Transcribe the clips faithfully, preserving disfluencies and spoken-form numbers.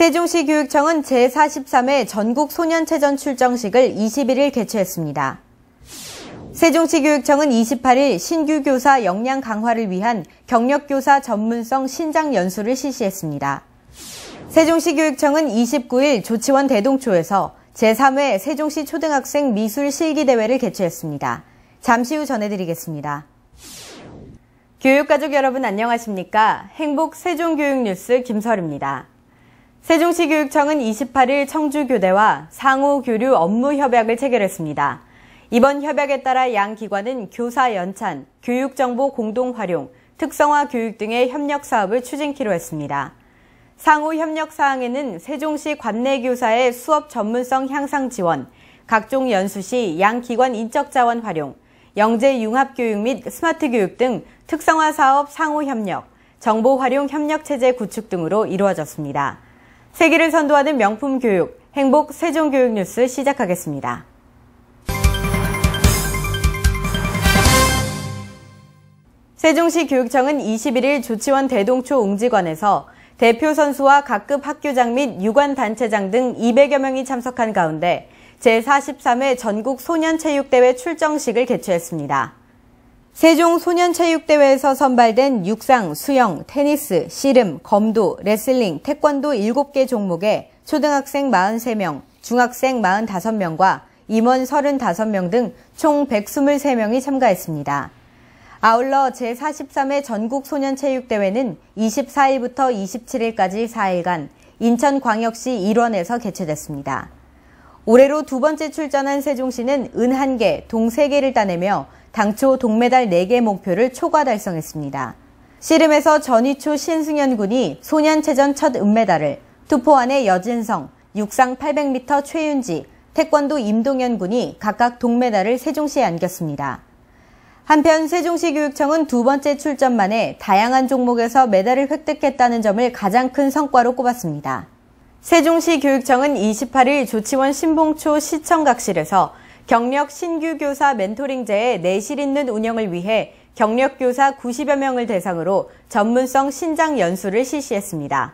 세종시 교육청은 제사십삼 회 전국소년체전 출정식을 이십일 일 개최했습니다. 세종시 교육청은 이십팔 일 신규 교사 역량 강화를 위한 경력교사 전문성 신장 연수를 실시했습니다. 세종시 교육청은 이십구 일 조치원 대동초에서 제삼 회 세종시 초등학생 미술 실기대회를 개최했습니다. 잠시 후 전해드리겠습니다. 교육가족 여러분 안녕하십니까? 행복 세종교육뉴스 김설입니다. 세종시 교육청은 이십팔 일 청주교대와 상호 교류 업무 협약을 체결했습니다. 이번 협약에 따라 양 기관은 교사 연찬, 교육정보 공동활용, 특성화 교육 등의 협력 사업을 추진키로 했습니다. 상호 협력 사항에는 세종시 관내교사의 수업 전문성 향상 지원, 각종 연수 시 양 기관 인적 자원 활용, 영재 융합 교육 및 스마트 교육 등 특성화 사업 상호 협력, 정보 활용 협력 체제 구축 등으로 이루어졌습니다. 세기를 선도하는 명품 교육, 행복 세종교육 뉴스 시작하겠습니다. 세종시 교육청은 이십일 일 조치원 대동초 웅지관에서 대표 선수와 각급 학교장 및 유관단체장 등 이백여 명이 참석한 가운데 제사십삼 회 전국소년체육대회 출정식을 개최했습니다. 세종소년체육대회에서 선발된 육상, 수영, 테니스, 씨름, 검도, 레슬링, 태권도 일곱 개 종목에 초등학생 사십삼 명, 중학생 사십오 명과 임원 삼십오 명 등 총 백이십삼 명이 참가했습니다. 아울러 제사십삼 회 전국소년체육대회는 이십사 일부터 이십칠 일까지 사 일간 인천광역시 일원에서 개최됐습니다. 올해로 두 번째 출전한 세종시는 은 한 개, 동 세 개를 따내며 당초 동메달 네 개 목표를 초과 달성했습니다. 씨름에서 전위초 신승현 군이 소년체전 첫 은메달을, 투포환의 여진성, 육상 팔백 미터 최윤지, 태권도 임동현 군이 각각 동메달을 세종시에 안겼습니다. 한편 세종시 교육청은 두 번째 출전 만에 다양한 종목에서 메달을 획득했다는 점을 가장 큰 성과로 꼽았습니다. 세종시 교육청은 이십팔 일 조치원 신봉초 시청각실에서 경력 신규 교사 멘토링제의 내실 있는 운영을 위해 경력 교사 구십여 명을 대상으로 전문성 신장 연수를 실시했습니다.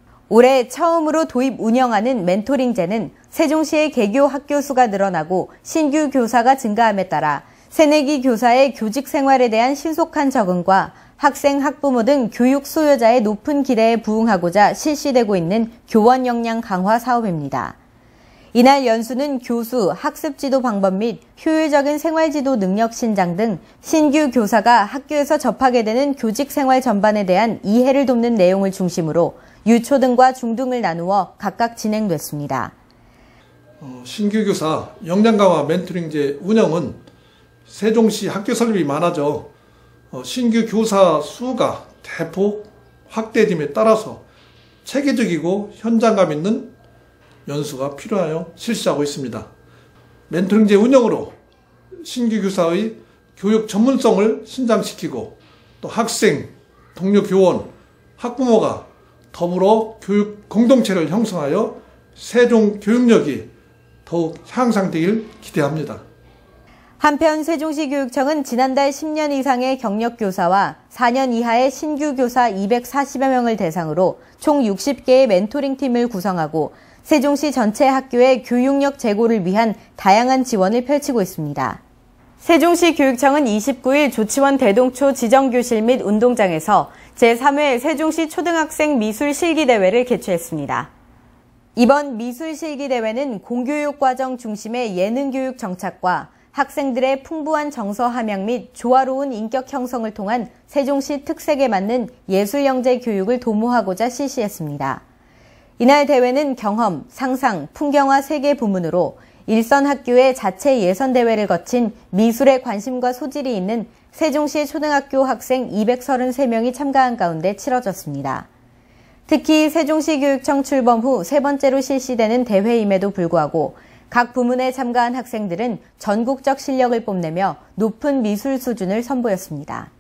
올해 처음으로 도입 운영하는 멘토링제는 세종시의 개교 학교 수가 늘어나고 신규 교사가 증가함에 따라 새내기 교사의 교직 생활에 대한 신속한 적응과 학생, 학부모 등 교육 수요자의 높은 기대에 부응하고자 실시되고 있는 교원 역량 강화 사업입니다. 이날 연수는 교수, 학습 지도 방법 및 효율적인 생활지도 능력 신장 등 신규 교사가 학교에서 접하게 되는 교직 생활 전반에 대한 이해를 돕는 내용을 중심으로 유초등과 중등을 나누어 각각 진행됐습니다. 어, 신규 교사 역량 강화 멘토링제 운영은 세종시 학교 설립이 많아져 어, 신규 교사 수가 대폭 확대됨에 따라서 체계적이고 현장감 있는 연수가 필요하여 실시하고 있습니다. 멘토링제 운영으로 신규 교사의 교육 전문성을 신장시키고 또 학생, 동료 교원, 학부모가 더불어 교육 공동체를 형성하여 세종 교육력이 더욱 향상되길 기대합니다. 한편 세종시 교육청은 지난달 십 년 이상의 경력 교사와 사 년 이하의 신규 교사 이백사십여 명을 대상으로 총 육십 개의 멘토링 팀을 구성하고 세종시 전체 학교의 교육력 제고를 위한 다양한 지원을 펼치고 있습니다. 세종시 교육청은 이십구 일 조치원 대동초 지정교실 및 운동장에서 제삼 회 세종시 초등학생 미술 실기대회를 개최했습니다. 이번 미술 실기대회는 공교육 과정 중심의 예능교육 정착과 학생들의 풍부한 정서 함양 및 조화로운 인격 형성을 통한 세종시 특색에 맞는 예술영재 교육을 도모하고자 실시했습니다. 이날 대회는 경험, 상상, 풍경화 세 개 부문으로 일선 학교의 자체 예선대회를 거친 미술에 관심과 소질이 있는 세종시 초등학교 학생 이백삼십삼 명이 참가한 가운데 치러졌습니다. 특히 세종시 교육청 출범 후 세 번째로 실시되는 대회임에도 불구하고 각 부문에 참가한 학생들은 전국적 실력을 뽐내며 높은 미술 수준을 선보였습니다.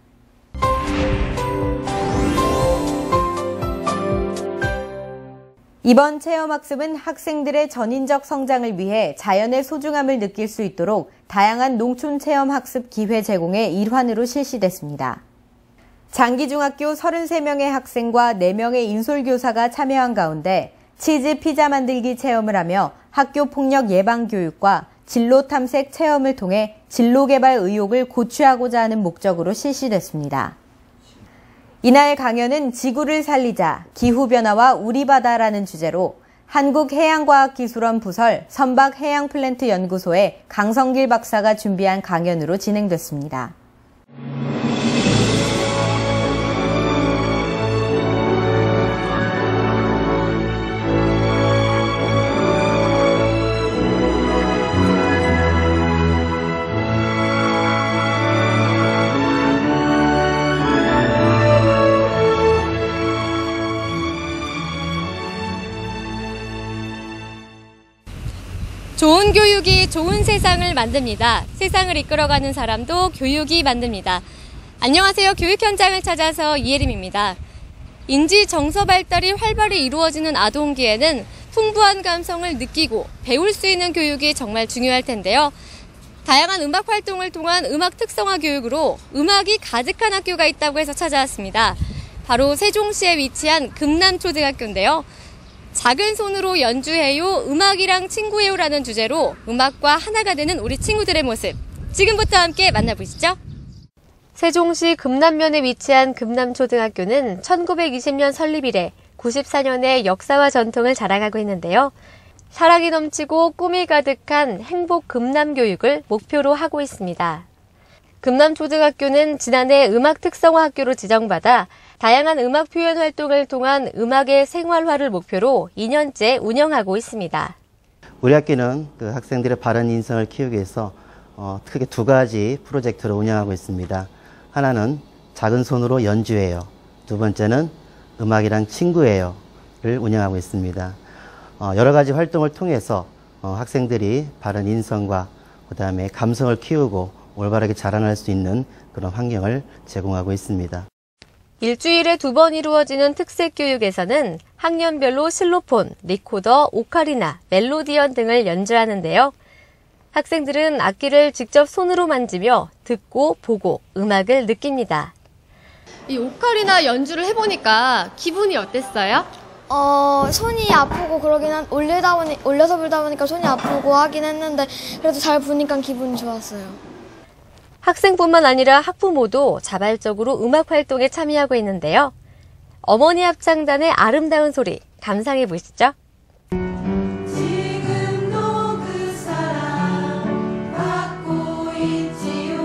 이번 체험학습은 학생들의 전인적 성장을 위해 자연의 소중함을 느낄 수 있도록 다양한 농촌 체험학습 기회 제공의 일환으로 실시됐습니다. 장기중학교 서른세 명의 학생과 네 명의 인솔교사가 참여한 가운데 치즈 피자 만들기 체험을 하며 학교 폭력 예방 교육과 진로 탐색 체험을 통해 진로 개발 의욕을 고취하고자 하는 목적으로 실시됐습니다. 이날 강연은 지구를 살리자, 기후변화와 우리 바다라는 주제로 한국해양과학기술원 부설 선박해양플랜트 연구소의 강성길 박사가 준비한 강연으로 진행됐습니다. 좋은 교육이 좋은 세상을 만듭니다. 세상을 이끌어가는 사람도 교육이 만듭니다. 안녕하세요. 교육 현장을 찾아서 이혜림입니다. 인지 정서 발달이 활발히 이루어지는 아동기에는 풍부한 감성을 느끼고 배울 수 있는 교육이 정말 중요할 텐데요. 다양한 음악 활동을 통한 음악 특성화 교육으로 음악이 가득한 학교가 있다고 해서 찾아왔습니다. 바로 세종시에 위치한 금남초등학교인데요. 작은 손으로 연주해요, 음악이랑 친구예요라는 주제로 음악과 하나가 되는 우리 친구들의 모습. 지금부터 함께 만나보시죠. 세종시 금남면에 위치한 금남초등학교는 천구백이십 년 설립 이래 구십사 년의 역사와 전통을 자랑하고 있는데요. 사랑이 넘치고 꿈이 가득한 행복 금남 교육을 목표로 하고 있습니다. 금남초등학교는 지난해 음악 특성화 학교로 지정받아 다양한 음악 표현 활동을 통한 음악의 생활화를 목표로 이 년째 운영하고 있습니다. 우리 학교는 그 학생들의 바른 인성을 키우기 위해서 어, 크게 두 가지 프로젝트를 운영하고 있습니다. 하나는 작은 손으로 연주해요. 두 번째는 음악이랑 친구예요를 운영하고 있습니다. 어, 여러 가지 활동을 통해서 어, 학생들이 바른 인성과 그 다음에 감성을 키우고 올바르게 자라날 수 있는 그런 환경을 제공하고 있습니다. 일주일에 두 번 이루어지는 특색 교육에서는 학년별로 실로폰, 리코더, 오카리나, 멜로디언 등을 연주하는데요. 학생들은 악기를 직접 손으로 만지며 듣고 보고 음악을 느낍니다. 이 오카리나 연주를 해보니까 기분이 어땠어요? 어, 손이 아프고 그러긴 한, 올리다 보니, 올려서 불다 보니까 손이 아프고 하긴 했는데, 그래도 잘 부니까 기분이 좋았어요. 학생뿐만 아니라 학부모도 자발적으로 음악 활동에 참여하고 있는데요. 어머니 합창단의 아름다운 소리 감상해 보시죠. 지금도 그 사랑 받고 있지요.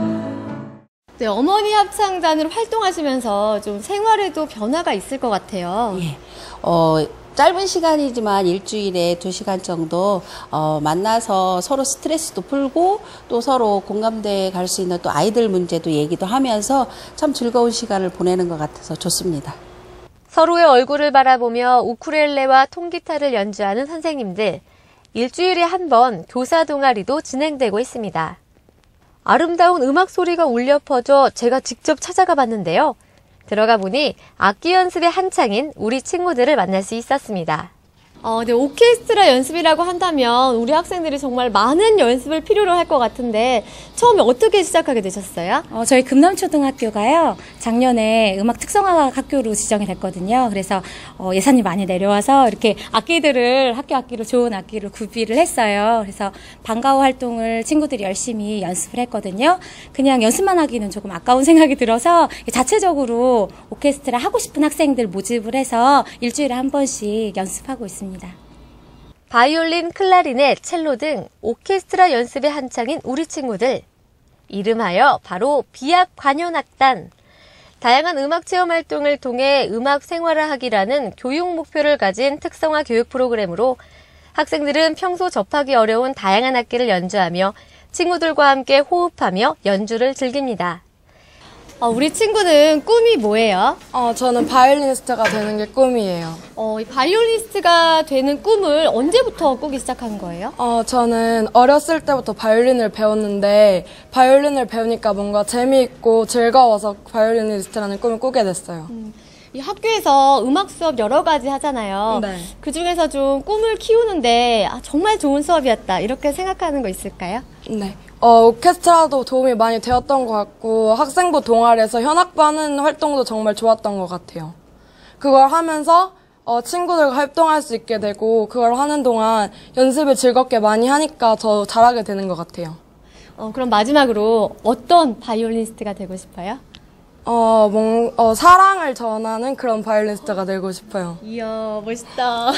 네, 어머니 합창단으로 활동하시면서 좀 생활에도 변화가 있을 것 같아요. 예. 어, 짧은 시간이지만 일주일에 두 시간 정도 어, 만나서 서로 스트레스도 풀고 또 서로 공감대에 갈 수 있는 또 아이들 문제도 얘기도 하면서 참 즐거운 시간을 보내는 것 같아서 좋습니다. 서로의 얼굴을 바라보며 우쿨렐레와 통기타를 연주하는 선생님들. 일주일에 한 번 교사 동아리도 진행되고 있습니다. 아름다운 음악 소리가 울려 퍼져 제가 직접 찾아가 봤는데요. 들어가 보니 악기 연습의 한창인 우리 친구들을 만날 수 있었습니다. 어, 네, 오케스트라 연습이라고 한다면 우리 학생들이 정말 많은 연습을 필요로 할 것 같은데 처음에 어떻게 시작하게 되셨어요? 어, 저희 금남초등학교가요, 작년에 음악 특성화 학교로 지정이 됐거든요. 그래서 어, 예산이 많이 내려와서 이렇게 악기들을, 학교 악기로 좋은 악기를 구비를 했어요. 그래서 방과후 활동을 친구들이 열심히 연습을 했거든요. 그냥 연습만 하기는 조금 아까운 생각이 들어서 자체적으로 오케스트라 하고 싶은 학생들 모집을 해서 일주일에 한 번씩 연습하고 있습니다. 바이올린, 클라리넷, 첼로 등 오케스트라 연습에 한창인 우리 친구들. 이름하여 바로 비악관현악단. 다양한 음악 체험 활동을 통해 음악 생활화하기라는 교육 목표를 가진 특성화 교육 프로그램으로 학생들은 평소 접하기 어려운 다양한 악기를 연주하며 친구들과 함께 호흡하며 연주를 즐깁니다. 어, 우리 친구는 꿈이 뭐예요? 어, 저는 바이올리니스트가 되는 게 꿈이에요. 어, 이 바이올리니스트가 되는 꿈을 언제부터 꾸기 시작한 거예요? 어, 저는 어렸을 때부터 바이올린을 배웠는데 바이올린을 배우니까 뭔가 재미있고 즐거워서 바이올리니스트라는 꿈을 꾸게 됐어요. 음, 이 학교에서 음악 수업 여러 가지 하잖아요. 네. 그 중에서 좀 꿈을 키우는데 아, 정말 좋은 수업이었다 이렇게 생각하는 거 있을까요? 네. 어, 오케스트라도 도움이 많이 되었던 것 같고 학생부 동아리에서 현악부 하는 활동도 정말 좋았던 것 같아요. 그걸 하면서 어, 친구들과 활동할 수 있게 되고 그걸 하는 동안 연습을 즐겁게 많이 하니까 더 잘하게 되는 것 같아요. 어, 그럼 마지막으로 어떤 바이올리니스트가 되고 싶어요? 어, 뭔, 어, 사랑을 전하는 그런 바이올리니스트가 되고 싶어요. 이야, 멋있다.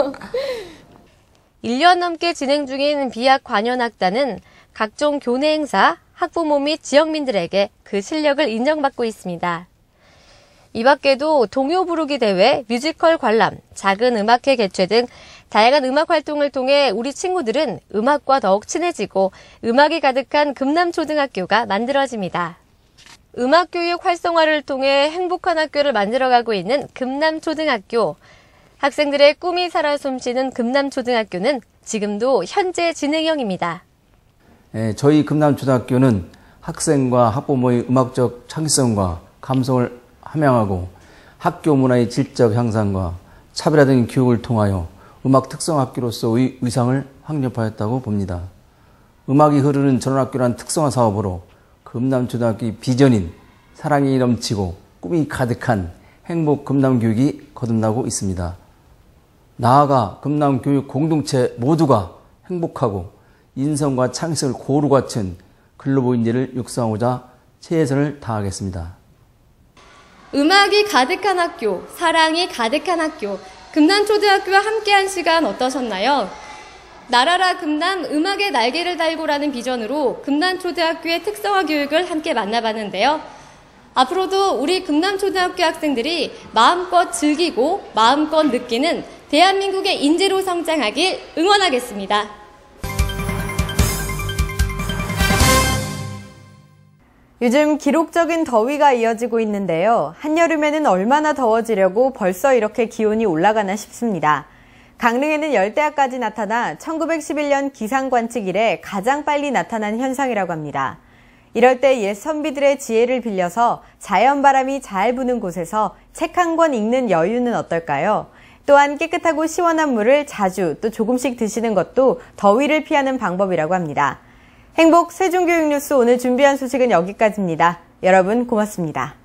일 년 넘게 진행 중인 비학 관현악단은 각종 교내 행사, 학부모 및 지역민들에게 그 실력을 인정받고 있습니다. 이 밖에도 동요 부르기 대회, 뮤지컬 관람, 작은 음악회 개최 등 다양한 음악 활동을 통해 우리 친구들은 음악과 더욱 친해지고 음악이 가득한 금남초등학교가 만들어집니다. 음악교육 활성화를 통해 행복한 학교를 만들어가고 있는 금남초등학교. 학생들의 꿈이 살아 숨쉬는 금남초등학교는 지금도 현재 진행형입니다. 네, 저희 금남초등학교는 학생과 학부모의 음악적 창의성과 감성을 함양하고 학교 문화의 질적 향상과 차별화된 교육을 통하여 음악 특성 학교로서의 위상을 확립하였다고 봅니다. 음악이 흐르는 전원학교란 특성화 사업으로 금남초등학교의 비전인 사랑이 넘치고 꿈이 가득한 행복 금남교육이 거듭나고 있습니다. 나아가 금남교육 공동체 모두가 행복하고 인성과 창의성을 고루 갖춘 글로벌 인재를 육성하고자 최선을 다하겠습니다. 음악이 가득한 학교, 사랑이 가득한 학교, 금남초등학교와 함께한 시간 어떠셨나요? 나라라 금남 음악의 날개를 달고라는 비전으로 금남초등학교의 특성화 교육을 함께 만나봤는데요. 앞으로도 우리 금남초등학교 학생들이 마음껏 즐기고 마음껏 느끼는 대한민국의 인재로 성장하길 응원하겠습니다. 요즘 기록적인 더위가 이어지고 있는데요. 한여름에는 얼마나 더워지려고 벌써 이렇게 기온이 올라가나 싶습니다. 강릉에는 열대야까지 나타나 천구백십일 년 기상관측 이래 가장 빨리 나타난 현상이라고 합니다. 이럴 때 옛 선비들의 지혜를 빌려서 자연바람이 잘 부는 곳에서 책 한 권 읽는 여유는 어떨까요? 또한 깨끗하고 시원한 물을 자주 또 조금씩 드시는 것도 더위를 피하는 방법이라고 합니다. 행복 세종교육뉴스 오늘 준비한 소식은 여기까지입니다. 여러분 고맙습니다.